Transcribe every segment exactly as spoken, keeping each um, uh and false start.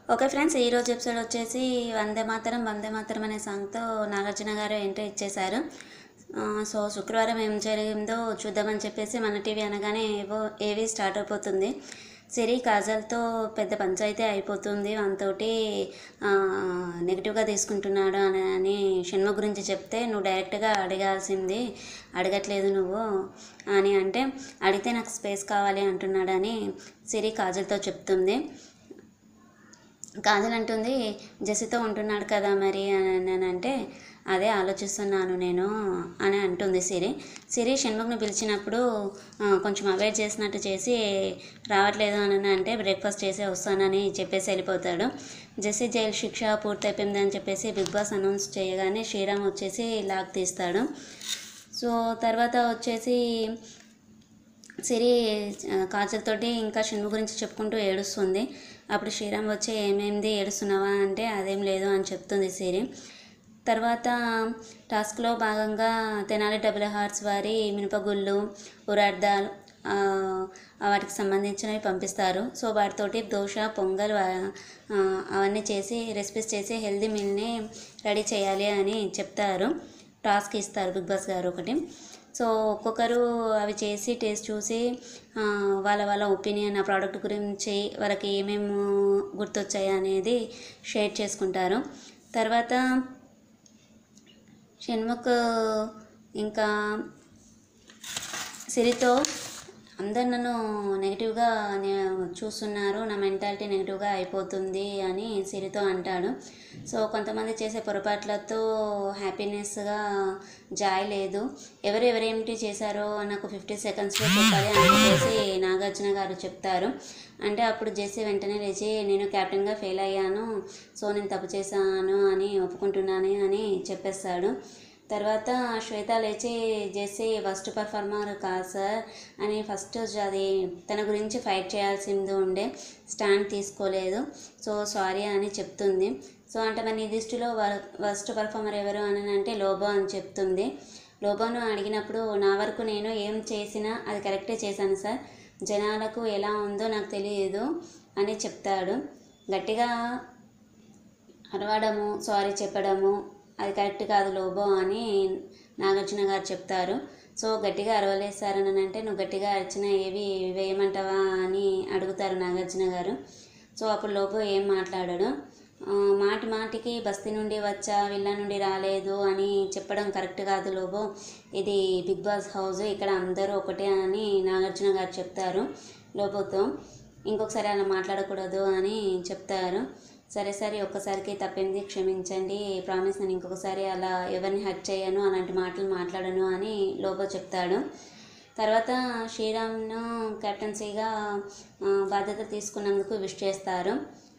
Okay friends, ఈరోజు episode వచ్చేసి వందే మాతరం వందే మాతరం అనే సాంగ్తో నాగార్జున గారు ఎంట్రీ ఇచ్చేశారు. సో శుక్రవారం ఏం జరిగిందో చూద్దామని చెప్పేసి మన టీవీ అనగానే ఏవో ఏవి స్టార్ట్ అయిపోతుంది. సిరి కాజల్తో పెద్ద పంచాయితీ అయిపోతుంది. మనతోటి నెగిటివ్గా తీసుకుంటున్నాడు అని అని షణ్ముఖ్ గురించి చెప్తే, నువ్వు డైరెక్ట్గా అడగాల్సింది, అడగట్లేదు నువ్వు అని అంటే, అడిగితే నాకు స్పేస్ కావాలి అంటున్నాడని సిరి కాజల్తో చెప్తుంది. కాజల్ అంటుంది, జెస్సీతో ఉంటున్నాడు కదా మరి అని అంటే, అదే ఆలోచిస్తున్నాను నేను అని అంటుంది సిరి. సిరి షణ్ముఖ్ని పిలిచినప్పుడు కొంచెం అవాయిడ్ చేసినట్టు చేసి, రావట్లేదు అని అంటే బ్రేక్ఫాస్ట్ చేసి వస్తానని చెప్పేసి వెళ్ళిపోతాడు. జెస్సీ జైలు శిక్ష పూర్తయిపోయింది అని చెప్పేసి బిగ్ బాస్ అనౌన్స్ చేయగానే శ్రీరామ్ వచ్చేసి లాక్ తీస్తాడు. సో తర్వాత వచ్చేసి సిరి కాజల్ తోటి ఇంకా షణ్ముఖ్ గురించి చెప్పుకుంటూ ఏడుస్తుంది. అప్పుడు శ్రీరామ్ వచ్చి, ఏమేమిది ఏడుస్తున్నావా అంటే, అదేం లేదు అని చెప్తుంది సిరి. తర్వాత టాస్క్లో భాగంగా తెనాలి డబుల్ హార్ట్స్ వారి మినపగుళ్ళు, ఉరాడ్దాల్ వాటికి సంబంధించినవి పంపిస్తారు. సో వాటితోటి దోశ, పొంగల్ అవన్నీ చేసి రెసిపీస్ చేసి హెల్దీ మీల్ని రెడీ చేయాలి అని చెప్తారు. టాస్క్ ఇస్తారు బిగ్ బాస్ గారు ఒకటి. సో ఒక్కొక్కరు అవి చేసి టేస్ట్ చూసి వాళ్ళ వాళ్ళ ఒపీనియన్ ఆ ప్రోడక్ట్ గురించి వాళ్ళకి ఏమేమి గుర్తొచ్చాయి అనేది షేర్ చేసుకుంటారు. తర్వాత షణ్ముఖ్ ఇంకా సిరితో, అందరు నన్ను నెగిటివ్గా చూస్తున్నారు, నా మెంటాలిటీ నెగిటివ్గా అయిపోతుంది అని సిరితో అంటాడు. సో కొంతమంది చేసే పొరపాట్లతో హ్యాపీనెస్గా జాయ్ లేదు, ఎవరు ఎవరేమిటి చేశారో నాకు ఫిఫ్టీ సెకండ్స్లో చెప్పాలి అని చెప్పేసి నాగార్జున గారు చెప్తారు. అంటే అప్పుడు జెస్సీ వెంటనే లేచి, నేను క్యాప్టెన్గా ఫెయిల్ అయ్యాను, సో నేను తప్పు చేశాను అని ఒప్పుకుంటున్నాను అని చెప్పేస్తాడు. తర్వాత శ్వేత లేచి, జెస్సీ ఫస్ట్ పర్ఫార్మర్ కాదు సార్ అని, ఫస్ట్ అది తన గురించి ఫైట్ చేయాల్సింది ఉండే, స్టాండ్ తీసుకోలేదు, సో సారీ అని చెప్తుంది. సో అంటే మరి నీ దృష్టిలో ఫస్ట్ పర్ఫార్మర్ ఎవరు అని అంటే లోబో అని చెప్తుంది. లోబోను అడిగినప్పుడు, నా వరకు నేను ఏం చేసినా అది కరెక్టే చేశాను సార్, జనాలకు ఎలా ఉందో నాకు తెలియదు అని చెప్తాడు. గట్టిగా అరవడము, సారీ చెప్పడము అది కరెక్ట్ కాదు లోబో అని నాగార్జున గారు చెప్తారు. సో గట్టిగా అరవలేస్తారని అంటే, నువ్వు గట్టిగా అరిచినా ఏవి వేయమంటావా అని అడుగుతారు నాగార్జున గారు. సో అప్పుడు లోబో ఏం మాట్లాడాడు, మాటి మాటికి బస్తీ నుండి వచ్చా, విల్ల నుండి రాలేదు అని చెప్పడం కరెక్ట్ కాదు లోబో, ఇది బిగ్ బాస్ హౌస్, ఇక్కడ అందరూ ఒకటే అని నాగార్జున గారు చెప్తారు లోబోతో. ఇంకొకసారి అలా మాట్లాడకూడదు అని చెప్తారు. సరే సరే ఒక్కసారికి తప్పింది, క్షమించండి, ప్రామిస్ నేను ఇంకొకసారి అలా ఎవరిని హర్ట్ చేయను, అలాంటి మాటలు మాట్లాడను అని లోబో చెప్తాడు. తర్వాత శ్రీరామ్ను కెప్టెన్సీగా బాధ్యత తీసుకున్నందుకు విష్ చేస్తారు.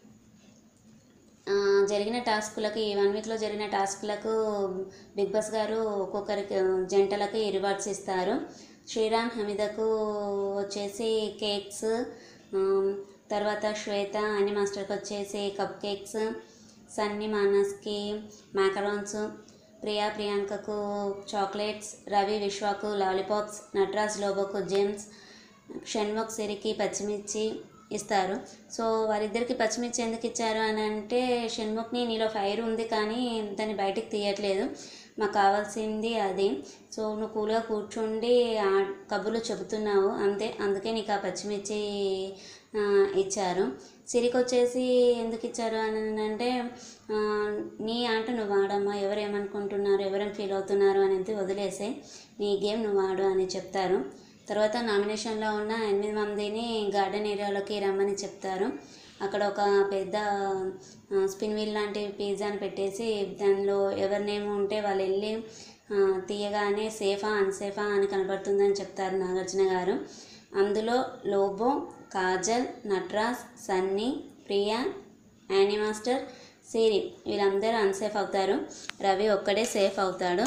జరిగిన టాస్కులకి, ఈ వన్ వీక్లో జరిగిన టాస్కులకు బిగ్ బాస్ గారు ఒక్కొక్కరికి జంటలకి రివార్డ్స్ ఇస్తారు. శ్రీరామ్ హమీదకు వచ్చేసి కేక్స్, తర్వాత శ్వేత అని మాస్టర్కి వచ్చేసి కప్ కేక్స్, సన్నీ మానస్కి మ్యాకరాన్స్, ప్రియా ప్రియాంకకు చాక్లెట్స్, రవి విశ్వాకు లాలీపాప్స్, నటరాజ్ లోబోకు జెమ్స్, షణ్ముఖ్ సిరికి పచ్చిమిర్చి ఇస్తారు. సో వారిద్దరికి పచ్చిమిర్చి ఎందుకు ఇచ్చారు అని అంటే, షణ్ముఖ్ని నీలో ఫైర్ ఉంది కానీ దాన్ని బయటికి తీయట్లేదు, మాకు కావాల్సింది అది, సో నువ్వు కూల్గా కూర్చుండి ఆ కబుర్లు చెబుతున్నావు అంతే, అందుకే నీకు ఆ పచ్చిమిర్చి ఇచ్చారు. సిరికి వచ్చేసి ఎందుకు ఇచ్చారు అని అంటే, నీ ఆట నువ్వు ఆడమ్మా, ఎవరు ఏమనుకుంటున్నారు, ఎవరైనా ఫీల్ అవుతున్నారు అనేది వదిలేసే, నీ గేమ్ నువ్వు ఆడు అని చెప్తారు. తర్వాత నామినేషన్లో ఉన్న ఎనిమిది మందిని గార్డెన్ ఏరియాలోకి రమ్మని చెప్తారు. అక్కడ ఒక పెద్ద స్పిన్ వీల్ లాంటి పిజ్జాని పెట్టేసి, దానిలో ఎవరి నేమ్ ఉంటే వాళ్ళు వెళ్ళి తీయగానే సేఫా అన్సేఫా అని కనబడుతుందని చెప్తారు నాగార్జున గారు. అందులో లోబో, కాజల్, నటరాజ్, సన్నీ, ప్రియా, యానీ మాస్టర్, సిరి వీళ్ళందరూ అన్సేఫ్ అవుతారు, రవి ఒక్కడే సేఫ్ అవుతాడు.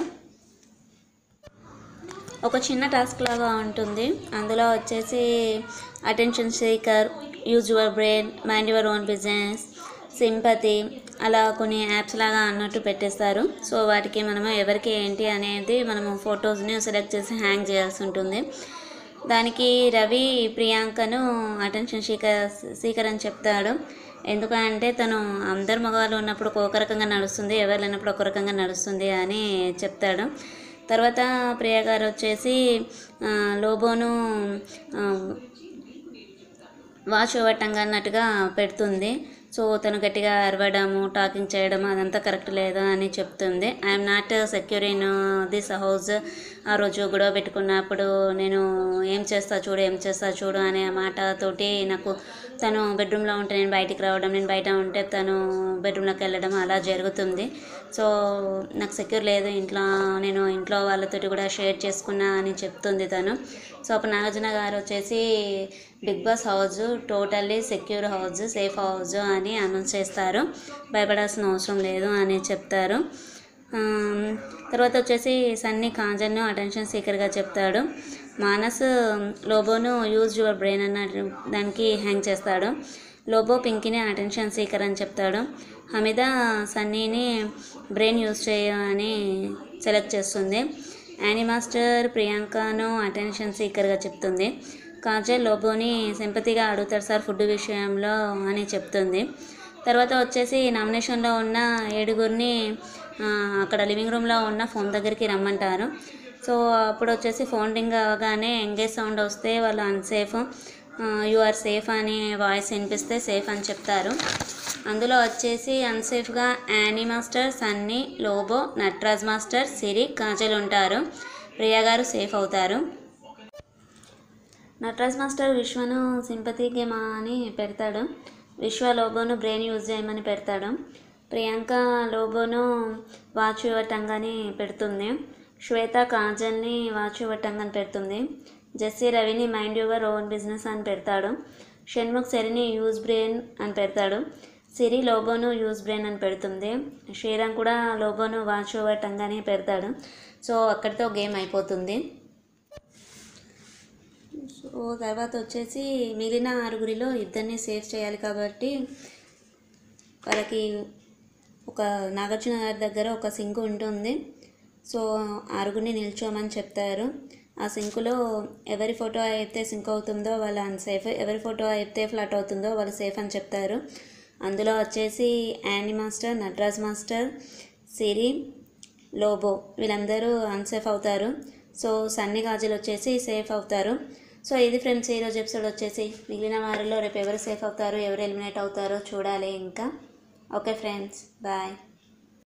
ఒక చిన్న టాస్క్ లాగా ఉంటుంది. అందులో వచ్చేసి attention seeker, use your brain, mind your own business, sympathy, అలా కొన్ని యాప్స్ లాగా అన్నట్టు పెట్టేస్తారు. సో వాటికి మనము ఎవరికి ఏంటి అనేది మనము ఫొటోస్ని సెలెక్ట్ చేసి హ్యాంగ్ చేయాల్సి ఉంటుంది. దానికి రవి ప్రియాంకను అటెన్షన్ సీకర్ సీకర్ అని చెప్తాడు. ఎందుకంటే తను అందరు మగవాళ్ళు ఉన్నప్పుడు ఒక రకంగా నడుస్తుంది, ఎవరు లేనప్పుడు ఒక రకంగా నడుస్తుంది అని చెప్తాడు. తర్వాత ప్రియ గారు వచ్చేసి లోబోను వాచ్ ఇవ్వటంగా అన్నట్టుగా పెడుతుంది. సో తను గట్టిగా అరవడము, టాకింగ్ చేయడం అదంతా కరెక్ట్ లేదా అని చెప్తుంది. I'm not secure in this house. ఆ రోజు గొడవ పెట్టుకున్నప్పుడు నేను ఏం చేస్తా చూడు ఏం చేస్తా చూడు అనే మాటతోటి నాకు తను బెడ్రూమ్లో ఉంటే నేను బయటికి రావడం, నేను బయట ఉంటే తను బెడ్రూమ్లోకి వెళ్ళడం అలా జరుగుతుంది. సో నాకు సెక్యూర్ లేదు ఇంట్లో, నేను ఇంట్లో వాళ్ళతోటి కూడా షేర్ చేసుకున్నా అని చెప్తుంది తను. సో అప్పుడు నాగార్జున గారు వచ్చేసి Big Boss house totally secure house, safe house అని అనౌన్స్ చేస్తారు, భయపడాల్సిన అవసరం లేదు అని చెప్తారు. తర్వాత వచ్చేసి సన్నీ కాజల్ను అటెన్షన్ సీకర్గా చెప్తాడు. మానస్ లోబోను యూజ్ యువర్ బ్రెయిన్ అన్న దానికి హ్యాంగ్ చేస్తాడు. లోబో పింకీని అటెన్షన్ సీకర్ అని చెప్తాడు. హమీద సన్నీని బ్రెయిన్ యూజ్ చేయని సెలెక్ట్ చేస్తుంది. యానీ మాస్టర్ ప్రియాంకను అటెన్షన్ సీకర్గా చెప్తుంది. కాజల్ లోబోని సింపతిగా అడుగుతాడు సార్ ఫుడ్ విషయంలో అని చెప్తుంది. తర్వాత వచ్చేసి నామినేషన్లో ఉన్న ఏడుగురిని అక్కడ లివింగ్ రూమ్లో ఉన్న ఫోన్ దగ్గరికి రమ్మంటారు. సో అప్పుడు వచ్చేసి ఫోన్ రింగ్ అవగానే ఎంగేజ్ సౌండ్ వస్తే వాళ్ళు అన్సేఫ్, యు ఆర్ సేఫ్ అని వాయిస్ వినిపిస్తే సేఫ్ అని చెప్తారు. అందులో వచ్చేసి అన్సేఫ్గా యానీ మాస్టర్, సన్నీ, లోబో, నటరాజ్ మాస్టర్, సిరి, కాజల్ ఉంటారు. ప్రియా గారు సేఫ్ అవుతారు. నటరాజ్ మాస్టర్ విశ్వను సింపతి గేమ్ అని పెడతాడు. విశ్వ లోబోను బ్రెయిన్ యూజ్ చేయమని పెడతాడు. ప్రియాంక లోబోను వాచ్ యువర్ టంగ్ అని పెడుతుంది. శ్వేత కాజల్ని వాచ్ యువర్ టంగ్ అని పెడుతుంది. జెస్సీ రవిని మైండ్ యువర్ ఓన్ బిజినెస్ అని పెడతాడు. షణ్ముఖ్ సెరిని యూజ్ బ్రెయిన్ అని పెడతాడు. సిరి లోబోను యూజ్ బ్రెయిన్ అని పెడుతుంది. శ్రీరామ్ కూడా లోబోను వాచ్ యువర్ టంగ్ అని పెడతాడు. సో అక్కడితో గేమ్ అయిపోతుంది. సో తర్వాత వచ్చేసి మిగిలిన ఆరుగురిలో ఇద్దరిని సేవ్ చేయాలి కాబట్టి వాళ్ళకి ఒక నాగార్జున గారి దగ్గర ఒక సింక్ ఉంటుంది. సో ఆరుగురిని నిల్చోమని చెప్తారు. ఆ సింకులో ఎవరి ఫోటో అయితే సింక్ అవుతుందో వాళ్ళు అన్సేఫ్, ఎవరి ఫోటో అయితే ఫ్లాట్ అవుతుందో వాళ్ళు సేఫ్ అని చెప్తారు. అందులో వచ్చేసి యానీ మాస్టర్, నటరాజ్ మాస్టర్, సిరి, లోబో వీళ్ళందరూ అన్సేఫ్ అవుతారు. సో సన్నీ కాజల్ వచ్చేసి సేఫ్ అవుతారు. సో ఇది ఫ్రెండ్స్ ఈరోజు ఎపిసోడ్ వచ్చేసి. మిగిలిన వారిలో రేపు ఎవరు సేఫ్ అవుతారు, ఎవరు ఎలిమినేట్ అవుతారో చూడాలి ఇంకా. Okay friends, bye.